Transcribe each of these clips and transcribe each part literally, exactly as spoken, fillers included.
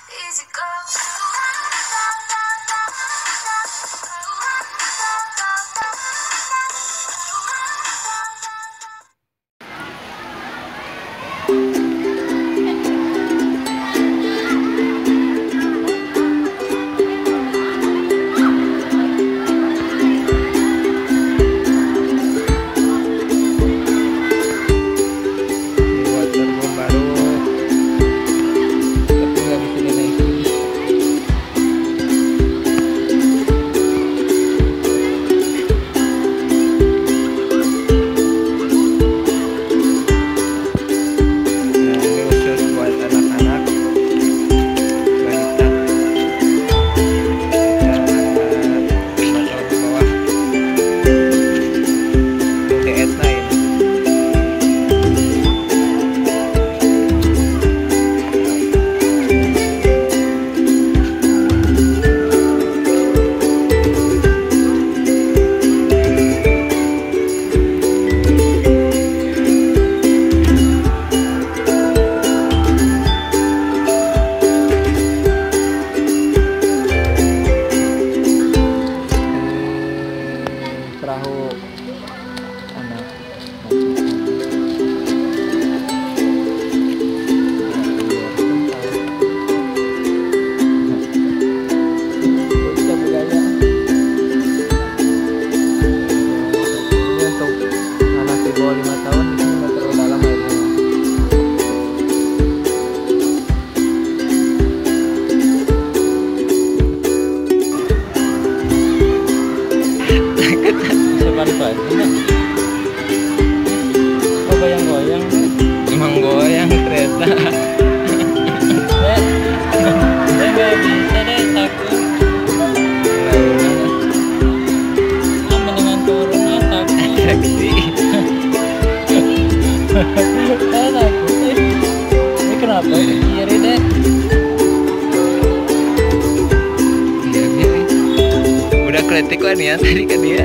Kletik kan ya tadi kan dia.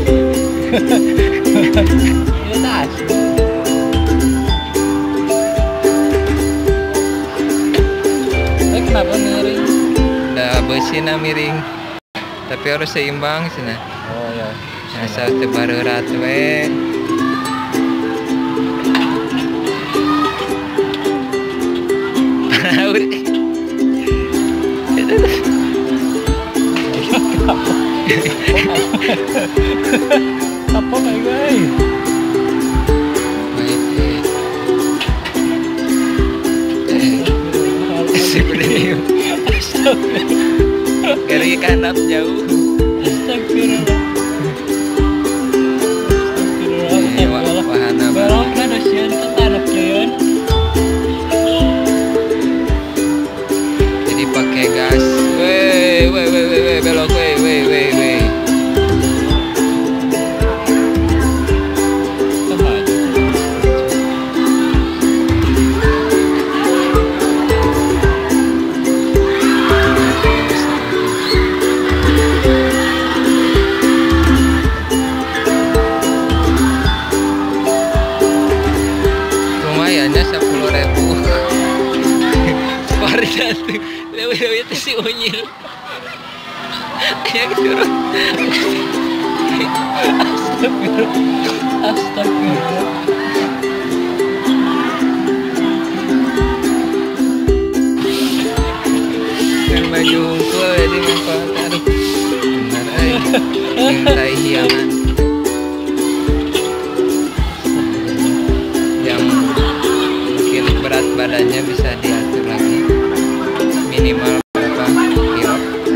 Ini tas. Eh kenapa miring? Dah besina miring. Tapi harus seimbang sini. Oh ya. Asal tebarerat we. Apa kayak gue? Sebenarnya kiri kanan jauh. Astagfirullah. Astagfirullah. Wahana barang kan asian tetanap jalan. Jadi pakai gas. Weh, weh, weh, weh, weh, belok, weh, weh, weh, weh. Lumayannya sepuluh ribu. Separi satu. Lewi-lewi itu si unyil. Ya turun. Astagfirullah. Astagfirullah. Yang baju hungkul jadi manfaat. Aduh. Benar ay. Mintai hiangan. Yang mungkin berat badannya bisa diatur lagi. Minimal berapa kilo?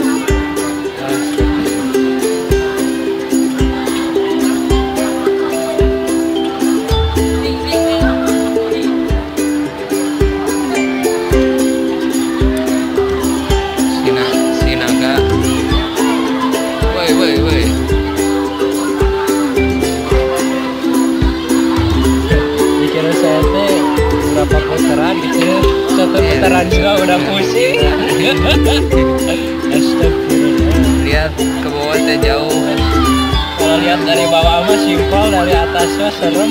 Sina, sinaga. Woi, woi, woi. Dikira saya teh berapa putaran gitu. Satu putaran juga udah pusing. Astagfirullah. Lihat ke bawah teh jauh. Kalau lihat dari bawah mah simpel, dari atasnya serem.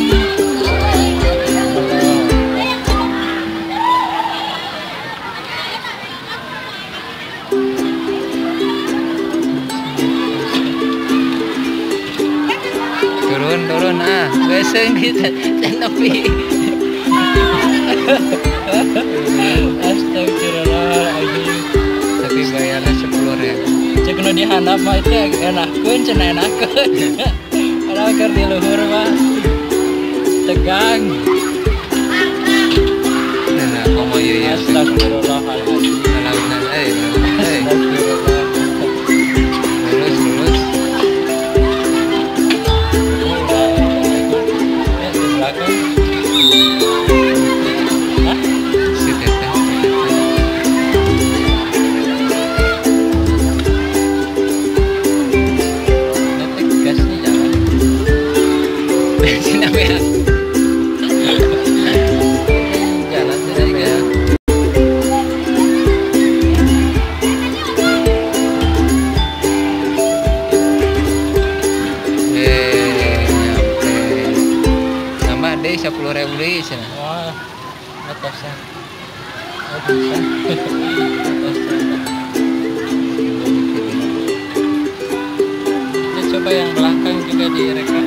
turun ah beseng kita nepi. Astagfirullahaladzim. Tapi bayarnya sepuluh ribu. Cek nu dihandap mah itu enakkeun cenah enakkeun. Padahal keur di luhur mah tegang. Nah, komo ieu ya. Astagfirullahaladzim. Salahna eh. Eh. Lulus lulus. Ya di belakang. Hah? Sepeda. Nanti gasnya jalan. Bensin apa ya? Jalan dari ya. Sepuluh ribu deh sana. Wah, atasnya. Atasnya. Atasnya. Ya, coba yang belakang juga direkam.